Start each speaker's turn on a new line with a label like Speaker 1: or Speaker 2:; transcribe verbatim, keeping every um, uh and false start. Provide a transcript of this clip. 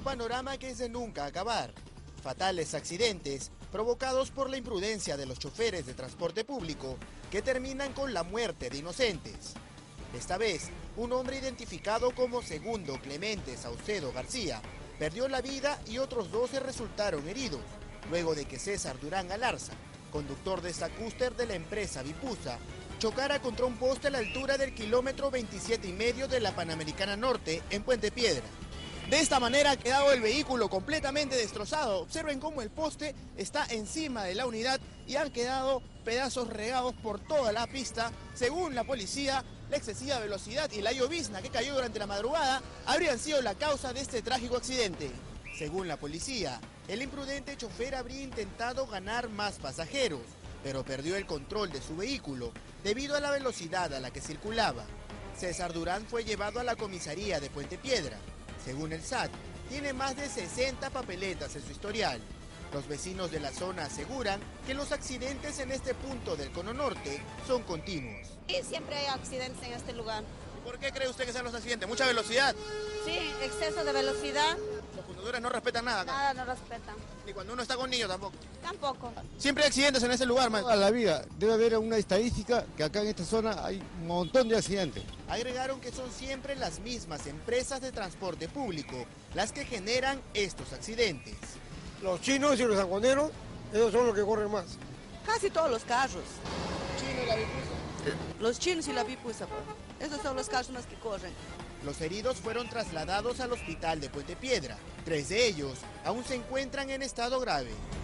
Speaker 1: panorama que es de nunca acabar. Fatales accidentes provocados por la imprudencia de los choferes de transporte público que terminan con la muerte de inocentes. Esta vez, un hombre identificado como Segundo Clemente Saucedo García perdió la vida y otros doce resultaron heridos, luego de que César Durán Alarza, conductor de Sacúster de la empresa Vipusa, chocara contra un poste a la altura del kilómetro veintisiete y medio de la Panamericana Norte en Puente Piedra. De esta manera ha quedado el vehículo completamente destrozado. Observen cómo el poste está encima de la unidad y han quedado pedazos regados por toda la pista. Según la policía, la excesiva velocidad y la llovizna que cayó durante la madrugada habrían sido la causa de este trágico accidente. Según la policía, el imprudente chofer habría intentado ganar más pasajeros, pero perdió el control de su vehículo debido a la velocidad a la que circulaba. César Durán fue llevado a la comisaría de Puente Piedra. Según el S A T, tiene más de sesenta papeletas en su historial. Los vecinos de la zona aseguran que los accidentes en este punto del Cono Norte son continuos.
Speaker 2: Sí, siempre hay accidentes en este lugar.
Speaker 1: ¿Por qué cree usted que sean los accidentes? ¿Mucha velocidad?
Speaker 2: Sí, exceso de velocidad.
Speaker 1: Los conductores no respetan nada acá.
Speaker 2: Nada, no respetan.
Speaker 1: Ni cuando uno está con niños tampoco.
Speaker 2: Tampoco.
Speaker 1: Siempre hay accidentes en ese lugar, maestro.
Speaker 3: A la vida, debe haber una estadística que acá en esta zona hay un montón de accidentes.
Speaker 1: Agregaron que son siempre las mismas empresas de transporte público las que generan estos accidentes.
Speaker 4: Los chinos y los sangoneros, esos son los que corren más.
Speaker 5: Casi todos los carros.
Speaker 1: ¿Chino y la Vipusa?
Speaker 5: Los chinos y la Vipusa, esos son los carros más que corren.
Speaker 1: Los heridos fueron trasladados al hospital de Puente Piedra. Tres de ellos aún se encuentran en estado grave.